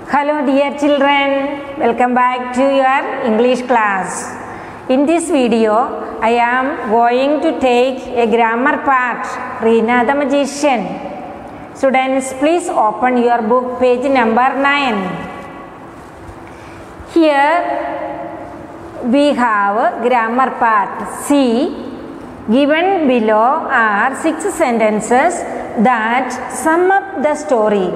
Hello dear children, welcome back to your English class. In this video, I am going to take a grammar part, Reena the Magician. Students, please open your book page number 9. Here we have grammar part C. Given below are 6 sentences that sum up the story.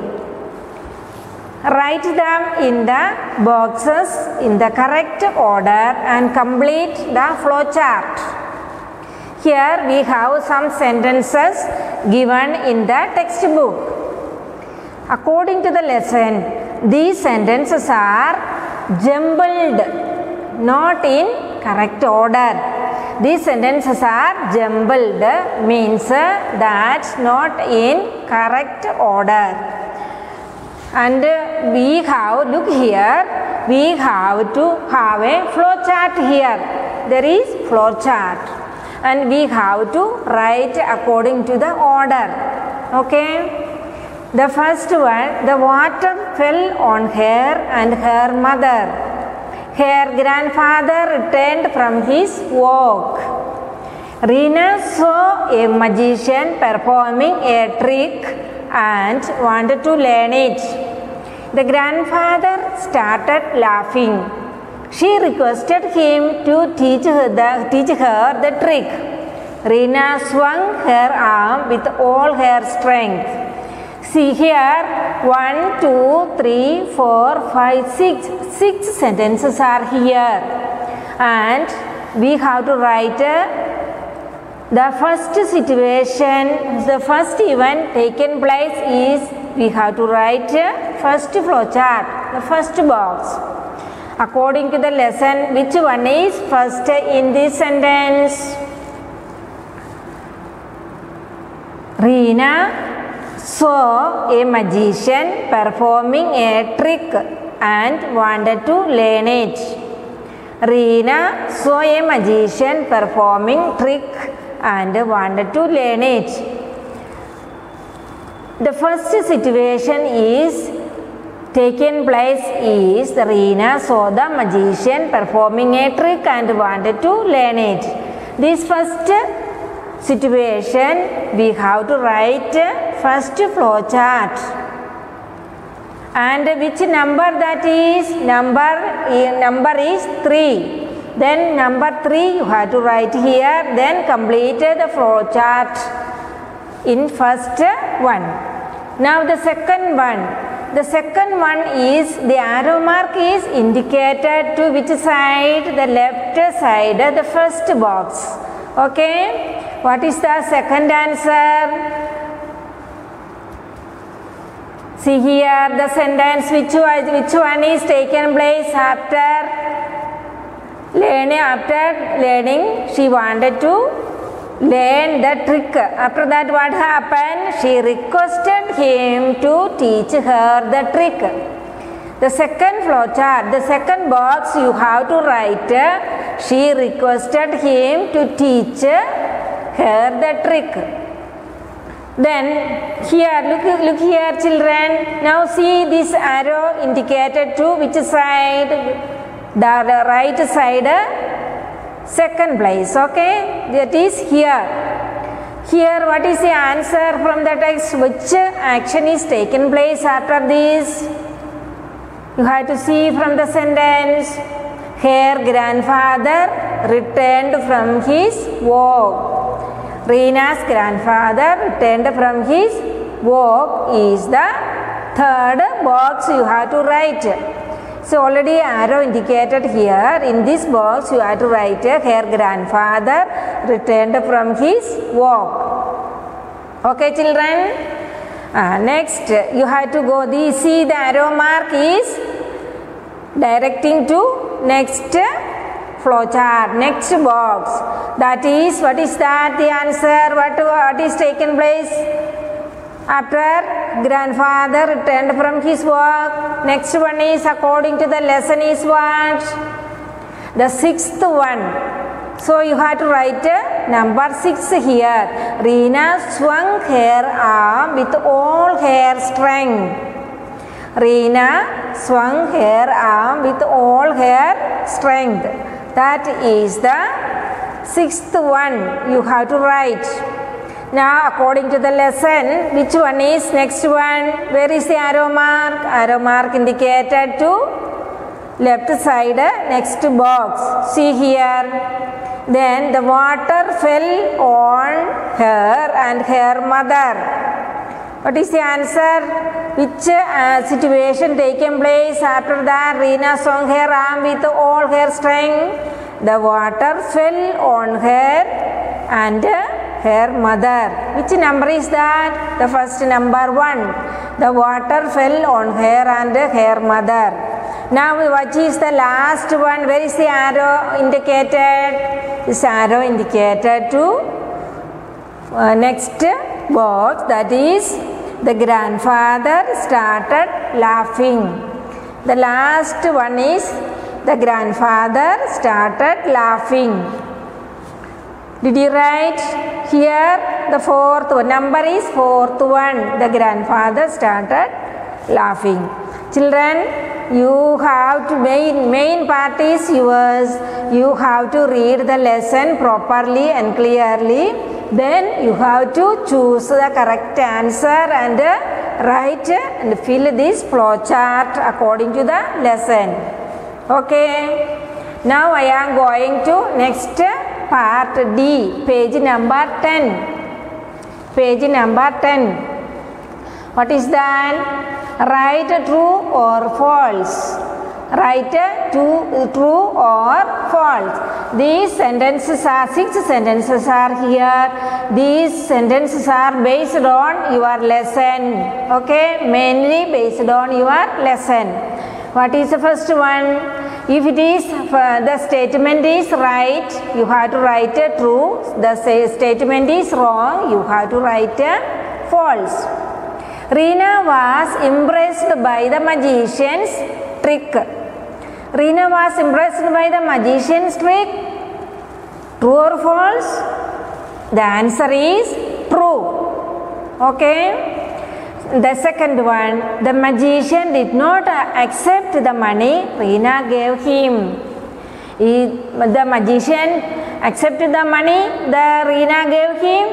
Write them in the boxes in the correct order and complete the flowchart. Here we have some sentences given in the textbook. According to the lesson, these sentences are jumbled, not in correct order. These sentences are jumbled, means that not in correct order. And we have, look here, we have to have a flow chart here. There is flow chart and we have to write according to the order. Okay. The first one, the water fell on her and her mother. Her grandfather returned from his walk. Reena saw a magician performing a trick and wanted to learn it. The grandfather started laughing. She requested him to teach her the trick. Reena swung her arm with all her strength. See here, 1, 2, 3, 4, 5, 6. 6 sentences are here. And we have to write the first situation, the first event taken place is, we have to write first flowchart, the first box. According to the lesson, which one is first in this sentence? Reena saw a magician performing a trick and wanted to learn it. Reena saw a magician performing trick and wanted to learn it. The first situation is taken place is Reena saw the magician performing a trick and wanted to learn it. This first situation we have to write first flowchart. And which number that is? Number is 3. Then number 3 you have to write here, then complete the flowchart in first one. Now the second one. The second one is the arrow mark is indicated to which side? The left side, the first box. Okay. What is the second answer? See here the sentence which one is taken place after learning, she wanted to learn the trick. After that what happened? She requested him to teach her the trick. The second flowchart, the second box you have to write, she requested him to teach her the trick. Then here, look here children. Now see this arrow indicated to which side? The right side, second place. Okay, that is here. Here what is the answer from the text? Which action is taken place after this? You have to see from the sentence. Her grandfather returned from his walk. Reena's grandfather returned from his walk is the third box you have to write. So already arrow indicated here. In this box you have to write her grandfather returned from his walk. Okay children. Next you have to go, see the arrow mark is directing to next flowchart, next box. That is, what is that? The answer, what is taken place after grandfather returned from his walk? Next one is, according to the lesson, is what? The sixth one. So you have to write number 6 here. Reena swung her arm with all her strength. Reena swung her arm with all her strength. That is the sixth one you have to write. Now according to the lesson, which one is next one? Where is the arrow mark? Arrow mark indicated to left side next box. See here. Then the water fell on her and her mother. What is the answer? Which situation taken place after that? Reena swung her arm with all her strength. The water fell on her and her mother. Which number is that? The first number 1. The water fell on her and her mother. Now what is the last one? Where is the arrow indicated? This arrow indicated to next box, that is the grandfather started laughing. The last one is the grandfather started laughing. Did you write here? The fourth one, number is fourth one. The grandfather started laughing. Children, you have to main part is yours. You have to read the lesson properly and clearly. Then you have to choose the correct answer and write and fill this flow chart according to the lesson. Okay. Now I am going to next part D, page number 10. Page number 10. What is that? Write true or false. Write true or false. These sentences are 6 sentences are here. These sentences are based on your lesson. Okay, mainly based on your lesson. What is the first one? If it is the statement is right, you have to write true. The statement is wrong, you have to write false. Reena was impressed by the magician's trick. Reena was impressed by the magician's trick. True or false? The answer is true. Okay. The second one, the magician did not accept the money Reena gave him. The magician accepted the money that Reena gave him.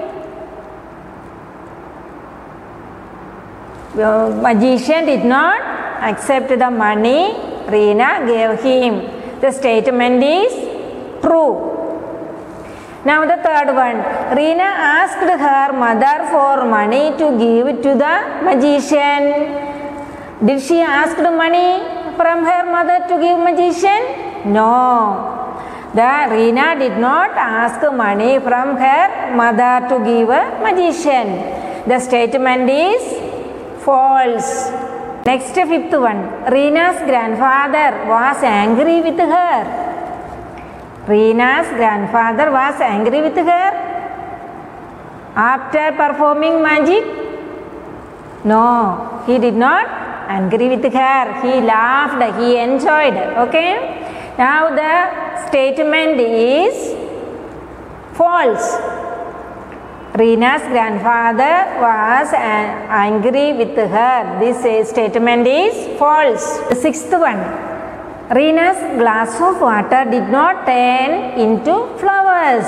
The magician did not accept the money Reena gave him. The statement is true. Now the third one, Reena asked her mother for money to give to the magician. Did she ask the money from her mother to give magician? No. The Reena did not ask money from her mother to give a magician. The statement is false. Next, fifth one, Reena's grandfather was angry with her. Reena's grandfather was angry with her after performing magic? No, he did not angry with her. He laughed, he enjoyed. Okay. Now the statement is false. Reena's grandfather was angry with her. This statement is false. The sixth one, Reena's glass of water did not turn into flowers.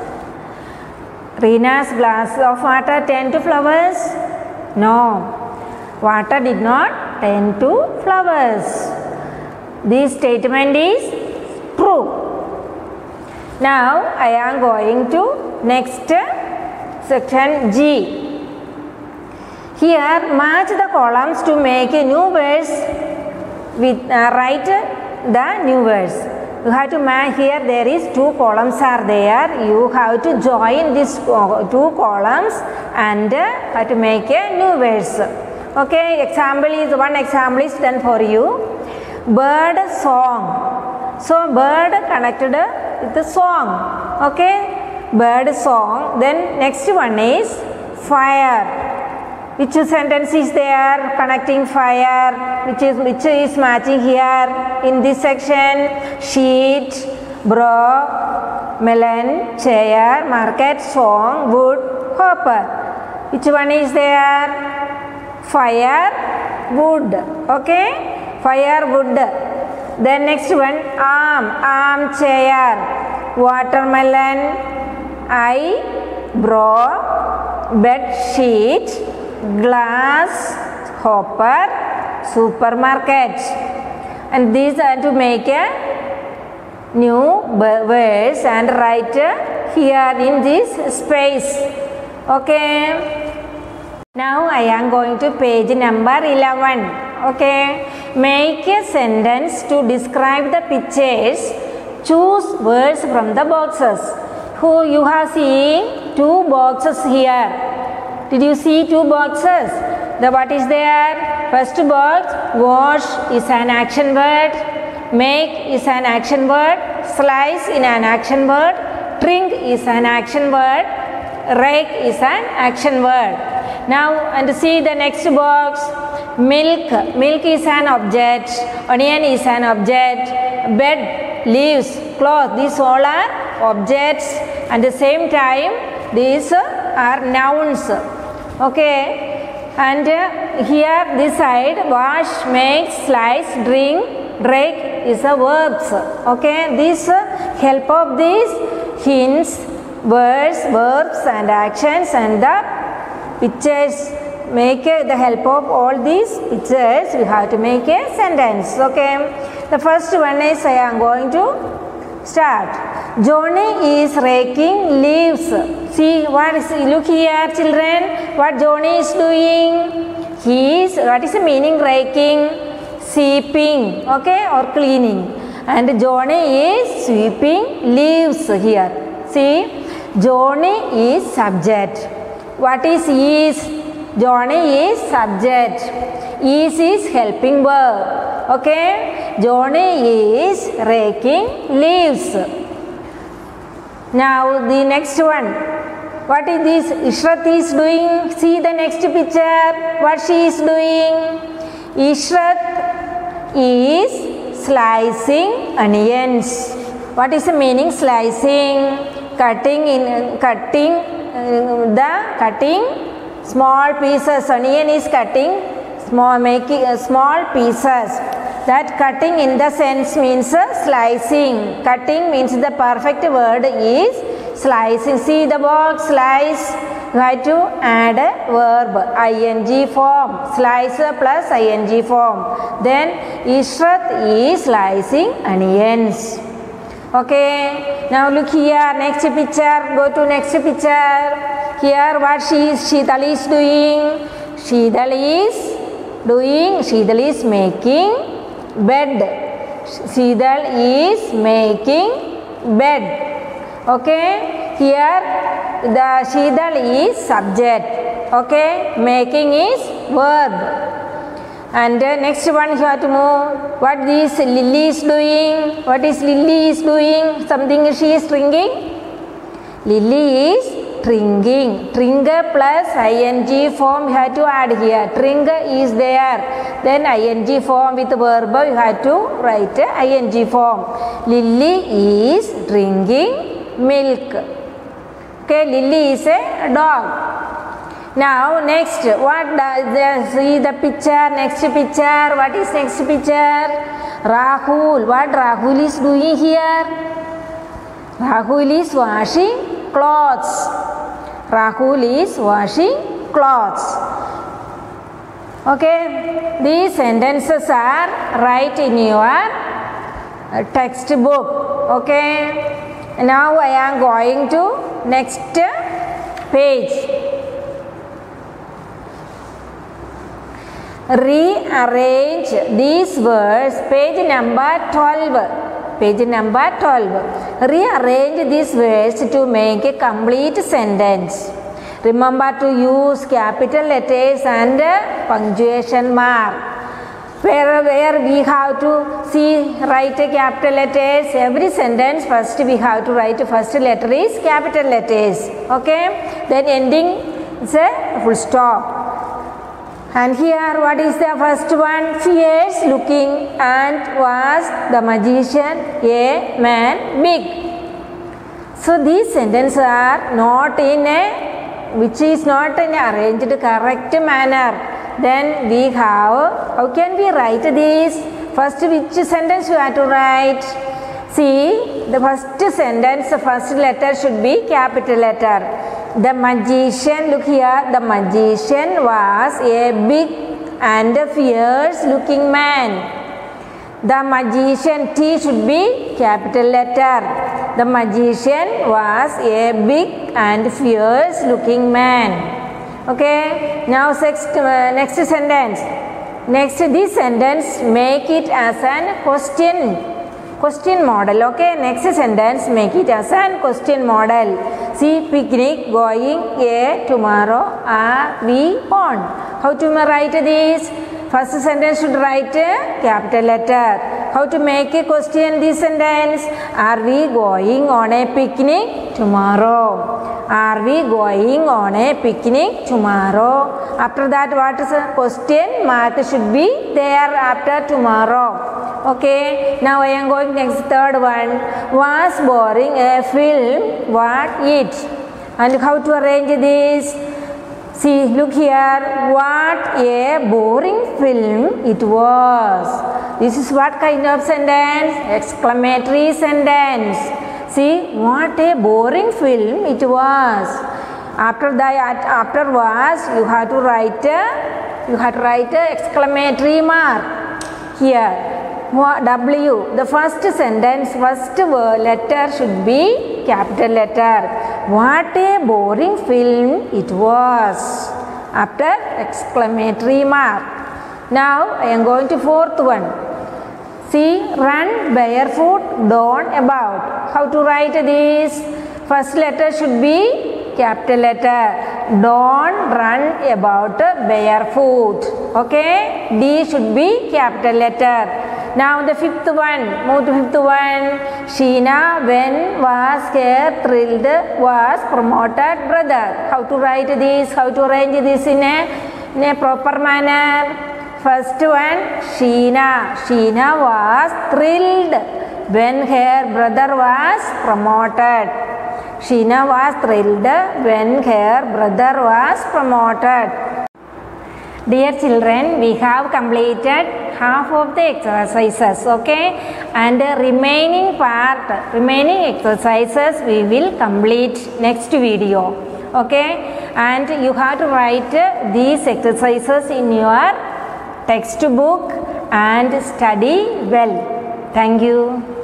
Reena's glass of water turned to flowers? No, water did not turn to flowers. This statement is true. Now I am going to next section G. Here match the columns to make a new words with write the new words. You have to match. Here there is 2 columns are there. You have to join these 2 columns and have to make a new words. Okay, example is one example is done for you. Bird song. So bird connected with the song. Okay, bird song. Then next one is fire. Which sentence is there connecting fire? Which is matching here in this section? Sheet, bro, melon, chair, market, song, wood, hopper. Which one is there? Fire wood. Okay, firewood. Then next one, armchair, watermelon, eyebrow, bed sheet, glass, hopper, supermarket. And these are to make a new words and write here in this space. Okay. Now I am going to page number 11. Okay. Make a sentence to describe the pictures. Choose words from the boxes. Who you have seen two boxes here. Did you see two boxes? What is there? First box, wash is an action word. Make is an action word. Slice is an action word. Drink is an action word. Rake is an action word. Now and see the next box. Milk. Milk is an object. Onion is an object. Bed, leaves, cloth. These all are objects. At the same time, these are nouns. Okay. And here this side, wash, make, slice, drink, rake is a verbs. Okay. This help of these hints, words, verbs and actions and the pictures. Make the help of all these pictures, we have to make a sentence. Okay. The first one is I am going to start. Johnny is raking leaves. See what is, look here children, what Johnny is doing. He is, what is the meaning raking? Sweeping, okay, or cleaning. And Johnny is sweeping leaves here. See, Johnny is subject. What is? Johnny is subject. Is helping verb. Okay. Johnny is raking leaves. Now the next one. What is this? Ishrat is doing. See the next picture. What she is doing? Ishrat is slicing onions. What is the meaning slicing? Cutting small pieces. Onion is cutting small, making small pieces. That cutting in the sense means slicing. Cutting means the perfect word is slicing. See the box, slice. You have to add a verb, ing form. Slice plus ing form. Then Ishrat is slicing onions. Okay. Now look here. Next picture. Go to next picture. Here what Sheetal is doing. Sheetal is making bed. Sheetal is making bed. Okay. Here the Sheetal is subject. Okay. Making is verb. And next one you have to move. What this Lily is doing? What is Lily is doing? Something she is drinking? Lily is drinking. Drink plus ing form you have to add here. Drink is there. Then ing form with verb you have to write ing form. Lily is drinking milk. Okay, Lily is a dog. Now next, what does see the picture? Next picture. What is next picture? Rahul. What Rahul is doing here? Rahul is washing clothes. Rahul is washing clothes. Okay. These sentences are right in your textbook. Okay. Now I am going to next page. Rearrange these words. Page number 12. Page number 12. Rearrange these words to make a complete sentence. Remember to use capital letters and punctuation mark. Where we have to write a capital letters. Every sentence first we have to write first letter is capital letters. Okay. Then ending is a full stop. And here what is the first one? Fierce looking and was the magician a man big. So these sentences are not in a, which is not in arranged correct manner. Then we have, how can we write this? First, which sentence you have to write? See, the first sentence, the first letter should be capital letter. The magician, look here, the magician was a big and fierce looking man. The magician, T should be capital letter. The magician was a big and fierce looking man. Okay, now next sentence. Next, this sentence, make it as an question model. Okay, next sentence, make it as an question model. See, picnic going tomorrow, are we on? How to write this? First sentence should write a capital letter. How to make a question this sentence? Are we going on a picnic tomorrow? Are we going on a picnic tomorrow? After that, what is a question mark should be there after tomorrow. Okay, now I am going next third one. Was boring a film? What it? And how to arrange this? See, look here, what a boring film it was. This is what kind of sentence? Exclamatory sentence. See, what a boring film it was. After that, after was, you have to write a exclamatory mark here. W. The first sentence, first letter should be capital letter. What a boring film it was. After exclamatory mark. Now I am going to fourth one. See, run barefoot, don't about. How to write this? First letter should be capital letter. Don't run about barefoot. Okay, D should be capital letter. Now the fifth one, move to fifth one. Sheena, when was her thrilled, was promoted brother. How to write this? How to arrange this in a proper manner? First one, Sheena. Sheena was thrilled when her brother was promoted. Sheena was thrilled when her brother was promoted. Dear children, we have completed half of the exercises, okay, and the remaining exercises we will complete next video, okay, and you have to write these exercises in your textbook and study well. Thank you.